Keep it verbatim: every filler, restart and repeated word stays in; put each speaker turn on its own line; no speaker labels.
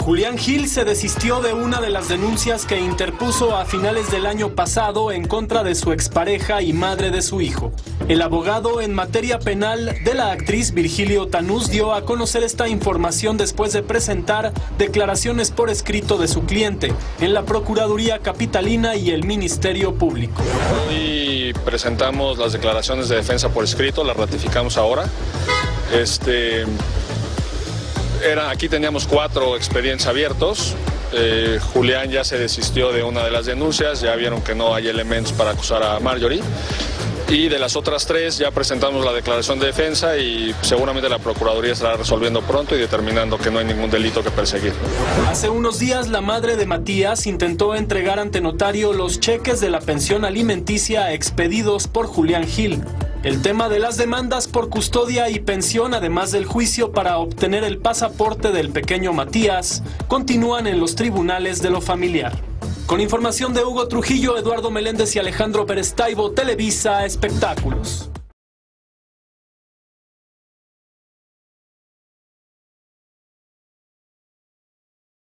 Julián Gil se desistió de una de las denuncias que interpuso a finales del año pasado en contra de su expareja y madre de su hijo. El abogado en materia penal de la actriz Virgilio Tanús dio a conocer esta información después de presentar declaraciones por escrito de su cliente en la Procuraduría Capitalina y el Ministerio Público.
Hoy presentamos las declaraciones de defensa por escrito, las ratificamos ahora. Este... Era, aquí teníamos cuatro expedientes abiertos. Eh, Julián ya se desistió de una de las denuncias, ya vieron que no hay elementos para acusar a Marjorie. Y de las otras tres ya presentamos la declaración de defensa y seguramente la Procuraduría estará resolviendo pronto y determinando que no hay ningún delito que perseguir.
Hace unos días la madre de Matías intentó entregar ante notario los cheques de la pensión alimenticia expedidos por Julián Gil. El tema de las demandas por custodia y pensión, además del juicio para obtener el pasaporte del pequeño Matías, continúan en los tribunales de lo familiar. Con información de Hugo Trujillo, Eduardo Meléndez y Alejandro Pérez Taibo, Televisa Espectáculos.